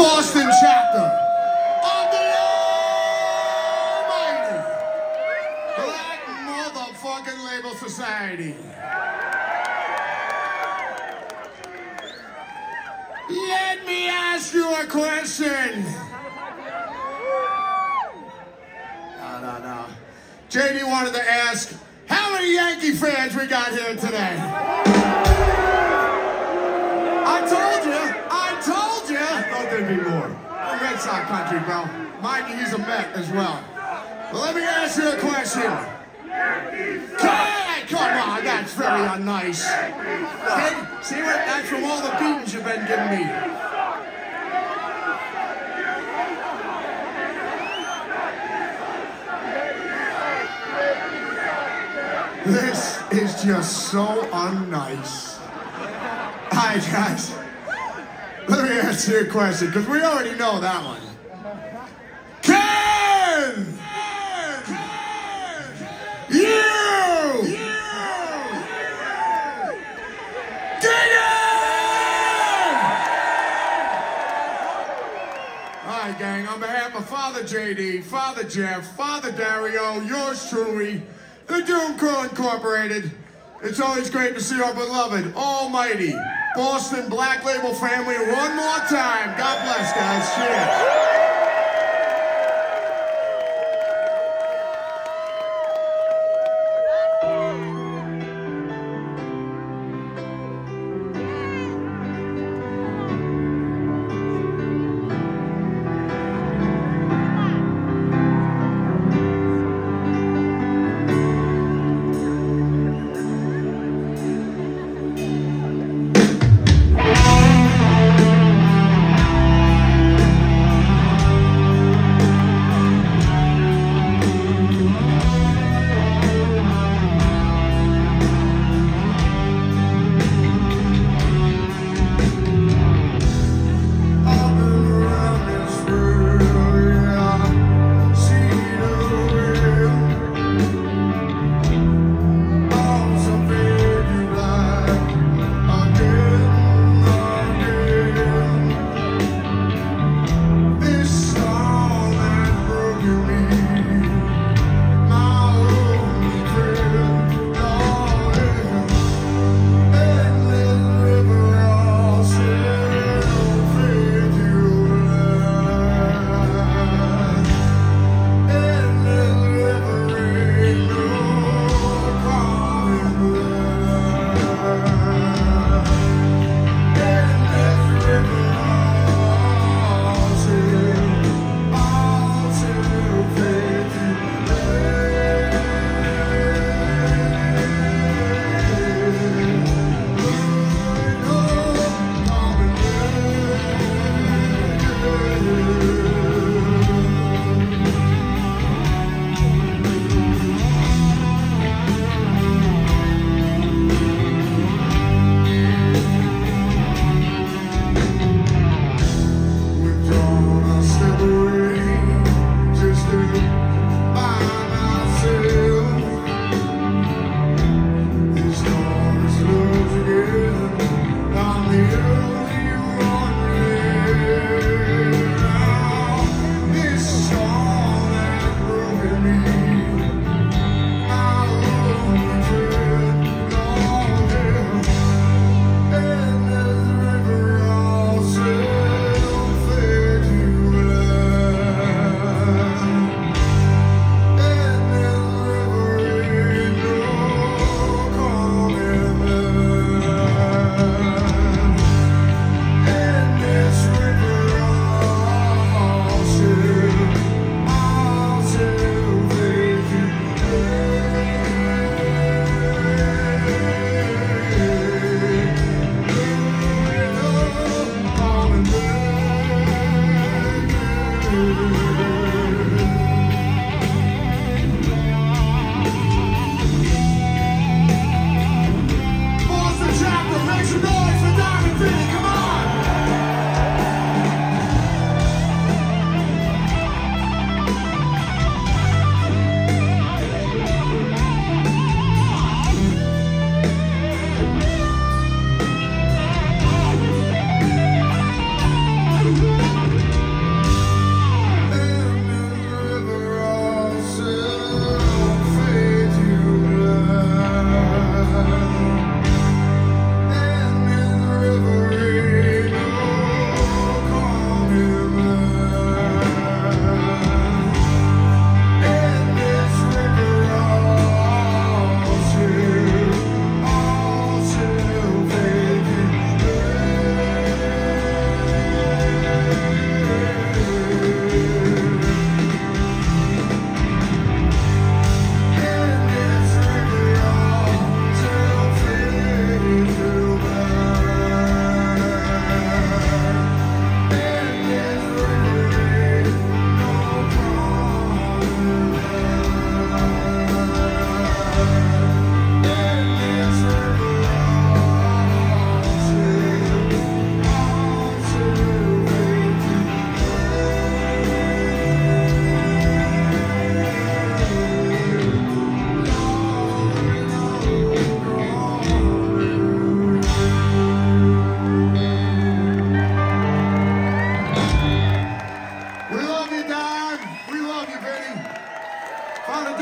Boston chapter of the almighty Black Motherfucking Label Society. Let me ask you a question. No. JD wanted to ask, how many Yankee fans we got here today? I told you. I thought there'd be more. I'm Red Sox country, bro. Mikey, he's a Met as well. Well, let me ask you a question. Come on, that's very unnice. See what? That's from all the beatings you've been giving me. This is just so unnice. Hi, guys. Let me ask you a question, because we already know that one. Can you get it? All right, gang, on behalf of Father JD, Father Jeff, Father Dario, yours truly, the Doom Crew Incorporated, it's always great to see our beloved, almighty Boston Black Label family one more time. God bless, guys. Cheers.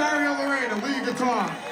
Dario Lorena, lead guitar.